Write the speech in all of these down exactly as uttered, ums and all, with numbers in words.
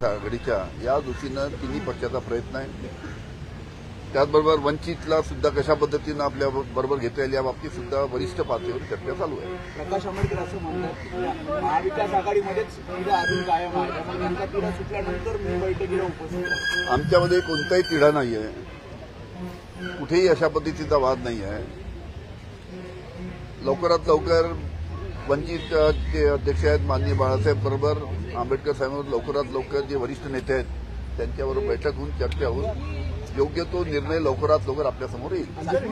आघाडीच्या या दृष्टीनं तिन्ही पक्षाचा प्रयत्न आहे. त्याचबरोबर वंचितला सुद्धा कशा पद्धतीनं आपल्या बरोबर घेता येईल या बाबतीत सुद्धा वरिष्ठ पातळीवर चर्चा चालू आहे. प्रकाश आंबेडकर असं म्हणतात महाविकास आघाडीमध्येच तिढा अजून कायम आहे, त्यामुळे त्यांचा तिढा सुटल्यानंतर मी बैठकीला उपस्थित आहे. आमच्यामध्ये कोणताही तिढा नाही आहे, कुठेही अशा पद्धतीचा वाद नाही आहे. लवकरात लवकर वंचित जे अध्यक्ष आहेत माननीय बाळासाहेब बरोबर आंबेडकर साहेबांवर लवकरात लवकर जे वरिष्ठ नेते आहेत त्यांच्याबरोबर बैठक होऊन चर्चा होऊन योग्य तो निर्णय लवकरात लवकर आपल्या समोर येईल.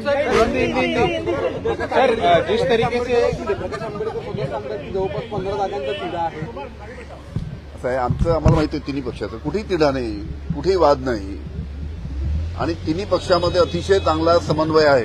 जिस तरीके से प्रकाश आंबेडकर स्वतः सांगतात की जवळपास पंधरा जागांचा तिढा आहे. असं आहे, आमचं आम्हाला माहिती आहे तिन्ही पक्षाचं कुठेही तिढा नाही, कुठेही वाद नाही आणि तिन्ही पक्षामध्ये अतिशय चांगला समन्वय आहे.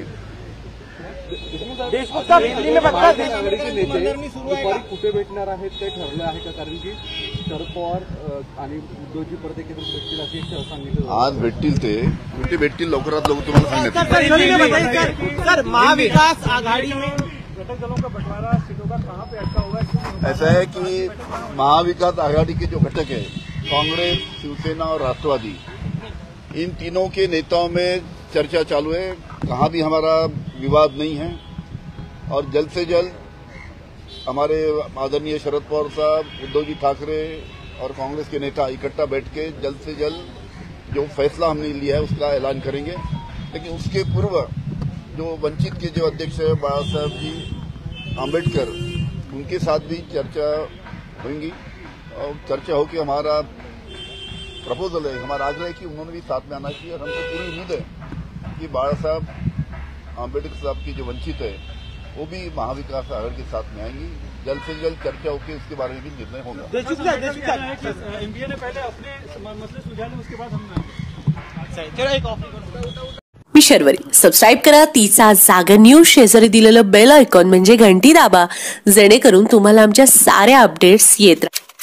आघाडीचे नेते दुपारी कुठे भेटणार आहेत ते ठरलं आहे का? कारण की शरद पवार आणि उद्धवजी परत एकत्र भेटतील अशी सांगितलं. आज भेटतील ते कुठे भेटतील लवकरात लवकर तुम्हाला सांगण्यात. महाविकास आघाडी में घटक दलों का बंटवारा सीटों का कहां पे अटका हुआ है? ऐसा है कि महाविकास आघाड़ी के जो घटक है कांग्रेस, शिवसेना और राष्ट्रवादी, इन तीनों के नेताओं में चर्चा चालू है. कहाँ भी हमारा विवाद नहीं है और जल्द से जल्द हमारे आदरणीय शरद पवार साहब, उद्धव जी ठाकरे और कांग्रेस के नेता इकट्ठा बैठ के जल्द से जल्द जो फैसला हमने लिया है उसका ऐलान करेंगे. लेकिन उसके पूर्व जो वंचित के जो अध्यक्ष है बाबा साहब जी आंबेडकर, उनके साथ भी चर्चा होंगी और चर्चा हो कि हमारा प्रपोजल है, हमारा आग्रह है कि उन्होंने भी साथ में आना चाहिए. और हमको पूरी उम्मीद है कि बाबा साहब आंबेडकर साहब की जो वंचित है वो भी महाविकास आघाड़ी के साथ में आएंगी. जल्द से जल्द चर्चा होकर उसके बारे में भी निर्णय होगा. एमबीए ने पहले अपने मसले सुलझाले, उसके बाद हम मी शर्वरी. सबस्क्राईब करा तिचा जागर न्यूज. शेजारी दिलेलं बेल आयकॉन म्हणजे घंटी दाबा, जेणेकरून तुम्हाला आमच्या साऱ्या अपडेट्स येत राहतील.